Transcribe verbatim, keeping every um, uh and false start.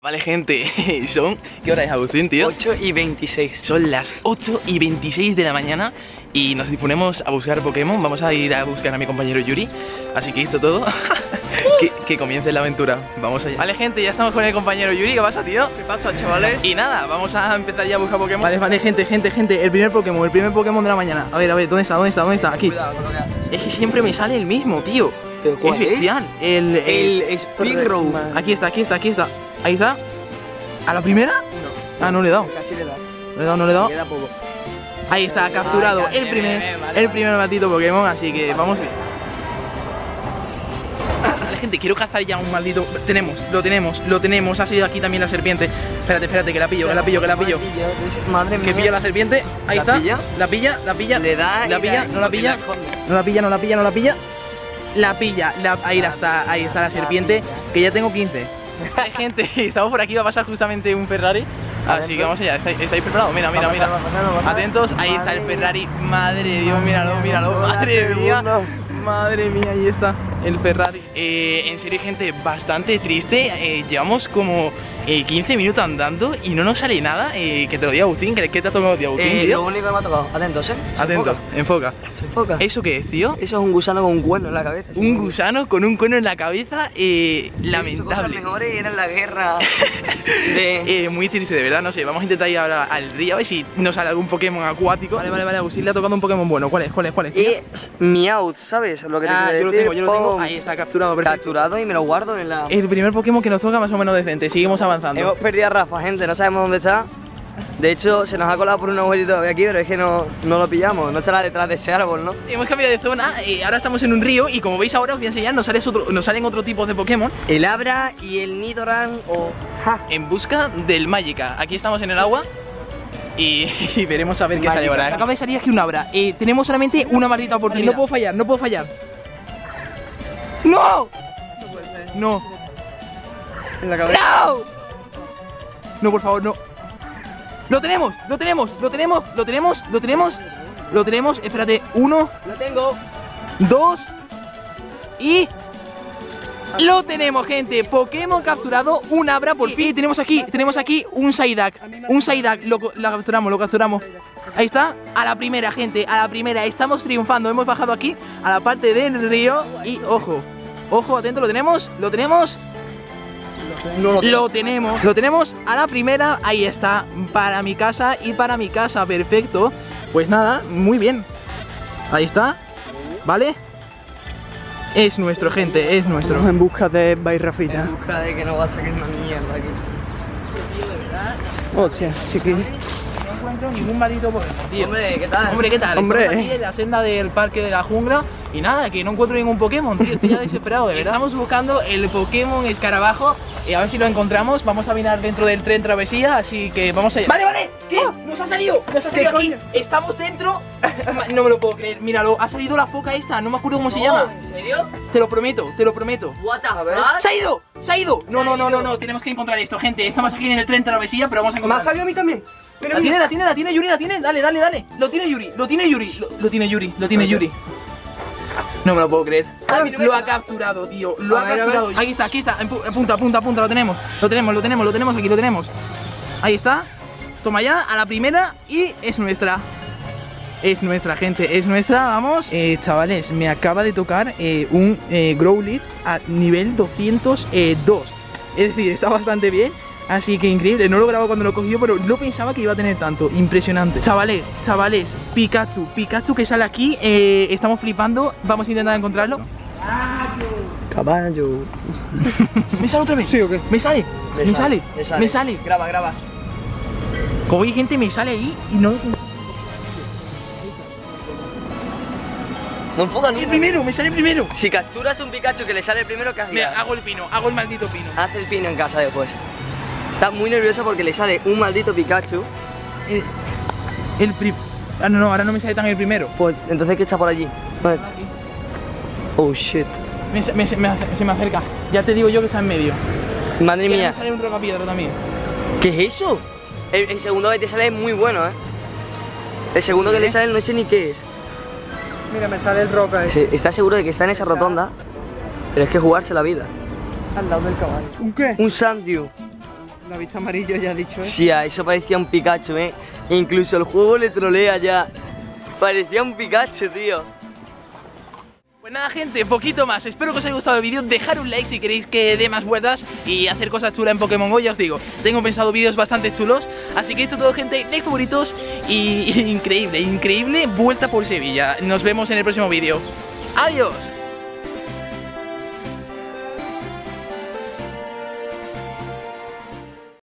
Vale, gente, son... ¿Qué hora es, Agustín, tío? ocho y veintiséis. Son las ocho y veintiséis de la mañana y nos disponemos a buscar Pokémon. Vamos a ir a buscar a mi compañero Yuri. Así que esto todo, que, que comience la aventura. Vamos allá. Vale, gente, ya estamos con el compañero Yuri. ¿Qué pasa, tío? ¿Qué pasa, chavales? Y nada, vamos a empezar ya a buscar Pokémon. Vale, vale, gente, gente, gente. El primer Pokémon, el primer Pokémon de la mañana. A ver, a ver, ¿dónde está? ¿Dónde está? ¿Dónde está? Aquí. Cuidado con lo que haces. Es que siempre me sale el mismo, tío. ¿Pero cuál es bestial. El, El es- Spearow. Aquí está, aquí está, aquí está. Ahí está. ¿A la primera? No. Ah, no le he dado. Casi le das. No le he dado, no le he dado. Queda poco. Ahí está, capturado Ay, el primer, bien, bien, vale, el vale. primer maldito Pokémon, así que vamos. Vale, gente, quiero cazar ya un maldito... Tenemos, lo tenemos, lo tenemos. Ha salido aquí también la serpiente. Espérate, espérate, que la pillo, que la pillo, que la pillo. Madre mía. Que pillo la serpiente. Ahí ¿La está. pilla? La pilla, la pilla. Le da. La y pilla, no la porque pilla. esconde. No la pilla, no la pilla, no la pilla. La pilla, la, ahí está, ahí está la serpiente, que ya tengo quince. Vale, gente, estamos por aquí, va a pasar justamente un Ferrari. Así que vamos allá, ¿estáis, estáis preparados? Mira, mira, mira. Atentos, ahí está el Ferrari. Madre de Dios, míralo, míralo. Madre mía. Madre mía, ahí está el Ferrari. Eh, en serio, gente, bastante triste. Eh, llevamos como eh, quince minutos andando y no nos sale nada. Eh, que te lo diga Agustín, ¿qué te ha tocado, tío, Agustín, Eh, tío? lo único que me ha tocado. Atentos, eh. Se Atento, enfoca. enfoca. Se enfoca. ¿Eso qué es, tío? Eso es un gusano con un cuerno en la cabeza. Un gusano con un cono en la cabeza, eh, He visto cosas lamentable. mejores y era en la guerra de... Eh, muy triste, de verdad, no sé, vamos a intentar ir ahora al río a ver si nos sale algún Pokémon acuático. Vale, vale, vale, Agustín le ha tocado un Pokémon bueno. ¿Cuál es? ¿Cuál es? ¿Cuál es? tío? Es Meowth, ¿sabes? Lo que te Ah, quiero yo lo decir. tengo, yo lo tengo. Pum. Ahí está, capturado, perfecto. Capturado y me lo guardo en la... El primer Pokémon que nos toca más o menos decente. Seguimos avanzando. Hemos perdido a Rafa, gente, no sabemos dónde está. De hecho, se nos ha colado por un agujerito de aquí, pero es que no, no lo pillamos. No estará detrás de ese árbol, ¿no? Hemos cambiado de zona, eh, ahora estamos en un río y como veis ahora os voy a enseñar, nos, sale otro- nos salen otro tipo de Pokémon El Abra y el Nidoran o... Ja. en busca del Magica. Aquí estamos en el agua y, y veremos a ver qué sale Magica. ahora. Acaba de salir aquí un Abra. Eh, tenemos solamente una maldita Y oportunidad. no puedo fallar, no puedo fallar. ¡No! No. En la cabeza. ¡No! No, por favor, no. ¡Lo tenemos! ¡Lo tenemos! ¡Lo tenemos! ¡Lo tenemos! ¡Lo tenemos! ¡Lo tenemos! Espérate, uno, Lo tengo. dos y... ¡Lo tenemos, gente! Pokémon capturado, un Abra por fin. Y tenemos aquí, tenemos aquí un Psyduck. Un Psyduck, lo, co- lo capturamos, lo capturamos. Ahí está, a la primera, gente, a la primera. Estamos triunfando, hemos bajado aquí a la parte del río. Y ojo, ojo, atento, lo tenemos, lo tenemos. No lo Lo tenemos, lo tenemos a la primera, ahí está, para mi casa y para mi casa, perfecto. Pues nada, muy bien. Ahí está, ¿vale? Es nuestro, gente, es nuestro. en busca de Bairrafita. En busca de que no va a sacar una mierda aquí. Hostia, chiquillo. No encuentro ningún maldito Pokémon, tío. Hombre, ¿qué tal? Hombre, ¿qué tal? Hombre. Estamos aquí en la senda del parque de la jungla y nada, que no encuentro ningún Pokémon, tío. Estoy ya desesperado, de verdad. Estamos buscando el Pokémon escarabajo y a ver si lo encontramos. Vamos a mirar dentro del tren travesía, así que vamos allá. Vale, vale. ¿Qué? ¡Nos ha salido! ¡Nos ha ¿Qué salido aquí! coño? Estamos dentro. No me lo puedo creer. Míralo, ha salido la foca esta. No me acuerdo cómo se llama. ¿En serio? Te lo prometo, te lo prometo. What the fuck? ¡Se ha ido! ¡Se ha ido! No, no, no, no, no. Tenemos que encontrar esto, gente. Estamos aquí en el tren travesía, pero vamos a ¿Me ha encontrar. salido a mí también? Mira, La tiene, mira. la tiene, la tiene Yuri, la tiene. Dale, dale, dale. Lo tiene Yuri, lo tiene Yuri. Lo, lo tiene Yuri, lo tiene Yuri. No me lo puedo creer. Ah, mira, Lo mira. ha capturado, tío. Lo A ha ver, a capturado. ver. Aquí está, aquí está. En pu- en punta, punta, punta. Lo tenemos. Lo tenemos, lo tenemos, lo tenemos. Aquí lo tenemos. Ahí está. Toma ya, a la primera. Y es nuestra. Es nuestra, gente, es nuestra, vamos. Eh, chavales, me acaba de tocar eh, un eh, Growlithe a nivel doscientos dos. Es decir, está bastante bien. Así que increíble, no lo grabo cuando lo cogió, pero no pensaba que iba a tener tanto. Impresionante. Chavales, chavales, Pikachu, Pikachu que sale aquí, eh, estamos flipando. Vamos a intentar encontrarlo. Caballo. ¿Me sale otra vez? ¿Sí o qué? ¿Me sale? Le ¿Me sale? le sale. ¿Me sale? Graba, graba. Como veis, gente, me sale ahí y no lo encuentro. No enfoca El ni primero, me sale el primero. Si capturas un Pikachu que le sale el primero, ¿qué haces? Mira, hago el pino, hago el maldito pino. Haz el pino en casa después. Está muy nervioso porque le sale un maldito Pikachu. El, el pri... Ah, no, no, ahora no me sale tan el primero. Pues, entonces, ¿qué está por allí? Vale. Oh, shit. Me, me- me ace- se me acerca. Ya te digo yo que está en medio. Madre Y ahora mía. me sale un rocapiedra también. ¿Qué es eso? El, el segundo que te sale es muy bueno, ¿eh? El segundo que le sale no sé ni qué es. Mira, me sale el roca ese, Sí, ¿Estás seguro de que está en esa rotonda? Pero es que jugarse la vida. al lado del caballo. ¿Un qué? Un Sandyu. Lo ha visto amarillo, ya ha dicho, ¿eh? Sí, a eso parecía un Pikachu, ¿eh? E incluso el juego le trolea ya. Parecía un Pikachu, tío. Pues nada, gente, poquito más. Espero que os haya gustado el vídeo. Dejar un like si queréis que dé más vueltas y hacer cosas chulas en Pokémon Go. Ya os digo, tengo pensado vídeos bastante chulos. Así que esto todo, gente, like, favoritos. Y increíble, increíble vuelta por Sevilla. Nos vemos en el próximo vídeo. ¡Adiós!